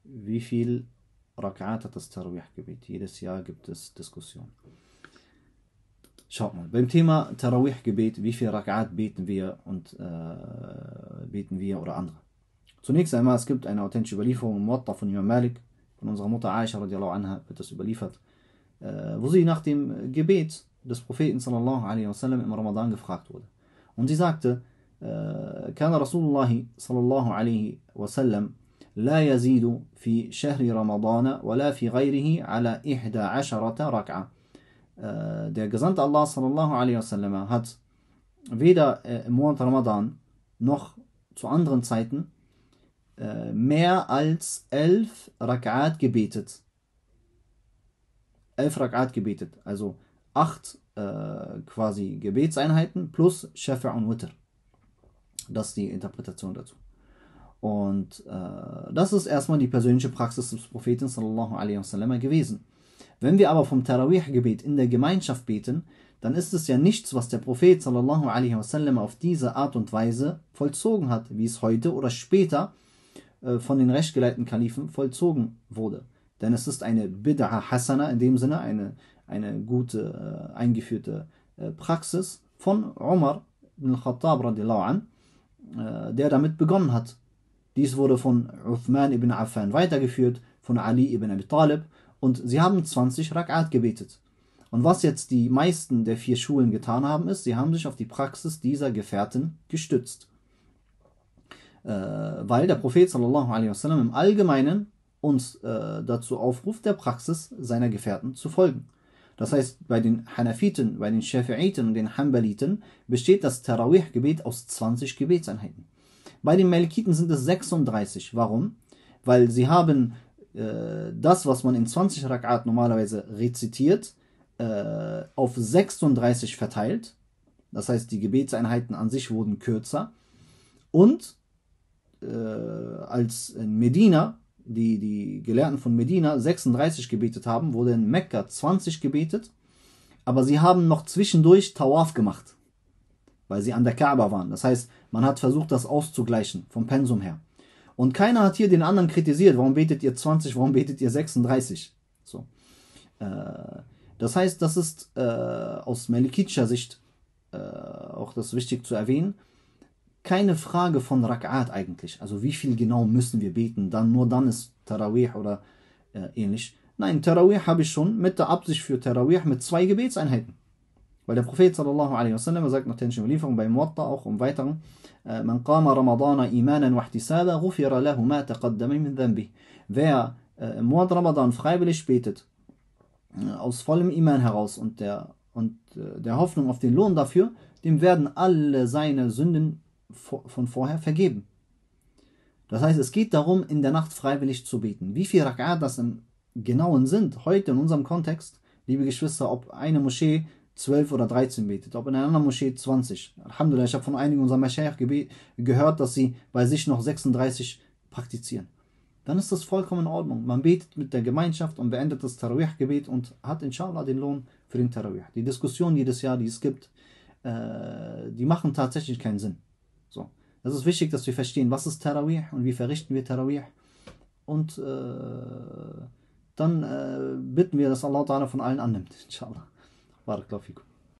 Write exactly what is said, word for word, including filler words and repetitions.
wie viel Rak'at hat das Tarawih-Gebet? Jedes Jahr gibt es Diskussionen. Schaut mal, beim Thema Tarawih-Gebet, wie viel Rak'at beten wir und äh, beten wir oder andere? Zunächst einmal, es gibt eine authentische Überlieferung im Muwatta von Imam Malik, von unserer Mutter Aisha radiallahu anha wird das überliefert, äh, wo sie nach dem Gebet des Propheten sallallahu alaihi wasallam im Ramadan gefragt wurde. Und sie sagte, كان رسول الله صلى الله عليه وسلم لا يزيد في شهر رمضان ولا في غيره على إحدى عشرة ركعة. Der Gesandte Allah sallallahu alaihi wasallam hat weder im Monat Ramadan noch zu anderen Zeiten mehr als elf Rak'at gebetet. Elf Rak'at gebetet, also acht äh, quasi Gebetseinheiten plus Shafa' und Witr. Das ist die Interpretation dazu. Und äh, das ist erstmal die persönliche Praxis des Propheten sallallahu alaihi wasallam gewesen. Wenn wir aber vom Tarawih-Gebet in der Gemeinschaft beten, dann ist es ja nichts, was der Prophet sallallahu alaihi wasallam auf diese Art und Weise vollzogen hat, wie es heute oder später äh, von den rechtgeleiteten Kalifen vollzogen wurde. Denn es ist eine Bid'a Hasana, in dem Sinne eine, eine gute, äh, eingeführte äh, Praxis von Umar ibn al-Khattab radiallahu an, äh, der damit begonnen hat. Dies wurde von Uthman ibn Affan weitergeführt, von Ali ibn Abi Talib, und sie haben zwanzig Rak'at gebetet. Und was jetzt die meisten der vier Schulen getan haben, ist, sie haben sich auf die Praxis dieser Gefährten gestützt. Äh, weil der Prophet sallallahu alaihi wasallam im Allgemeinen uns äh, dazu aufruft, der Praxis seiner Gefährten zu folgen. Das heißt, bei den Hanafiten, bei den Schafi'iten und den Hanbaliten besteht das Tarawih-Gebet aus zwanzig Gebetseinheiten. Bei den Malikiten sind es sechsunddreißig. Warum? Weil sie haben äh, das, was man in zwanzig Rak'at normalerweise rezitiert, äh, auf sechsunddreißig verteilt. Das heißt, die Gebetseinheiten an sich wurden kürzer. Und äh, als in Medina, die, die Gelehrten von Medina sechsunddreißig gebetet haben, wurde in Mekka zwanzig gebetet. Aber sie haben noch zwischendurch Tawaf gemacht, weil sie an der Kaaba waren. Das heißt, man hat versucht, das auszugleichen, vom Pensum her. Und keiner hat hier den anderen kritisiert, warum betet ihr zwanzig, warum betet ihr sechsunddreißig? So. Äh, das heißt, das ist äh, aus malikitscher Sicht äh, auch das wichtig zu erwähnen, keine Frage von Rak'at eigentlich. Also wie viel genau müssen wir beten, dann nur dann ist Tarawih oder äh, ähnlich. Nein, Tarawih habe ich schon mit der Absicht für Tarawih mit zwei Gebetseinheiten. Weil der Prophet sallallahu alaihi wasallam sagt nach der Überlieferung bei Muwatta auch im Weiteren, Man qama Ramadana imanan wa ihtisaba ghufira lahu ma taqaddama min dhanbih. Wer äh, im Monat Ramadan freiwillig betet, äh, aus vollem Iman heraus und der, und, äh, der Hoffnung auf den Lohn dafür, dem werden alle seine Sünden von vorher vergeben. Das heißt, es geht darum, in der Nacht freiwillig zu beten. Wie viele Rak'at das im Genauen sind, heute in unserem Kontext, liebe Geschwister, ob eine Moschee zwölf oder dreizehn betet, ob in einer anderen Moschee zwanzig. Alhamdulillah, ich habe von einigen unserer Maschayikh gehört, dass sie bei sich noch sechsunddreißig praktizieren. Dann ist das vollkommen in Ordnung. Man betet mit der Gemeinschaft und beendet das Tarawih-Gebet und hat inshallah den Lohn für den Tarawih. Die Diskussion jedes Jahr, die es gibt, äh, die machen tatsächlich keinen Sinn. So. Es ist wichtig, dass wir verstehen, was ist Tarawih und wie verrichten wir Tarawih. Und äh, dann äh, bitten wir, dass Allah Ta'ala von allen annimmt. Inshallah. Barakallahu fikum.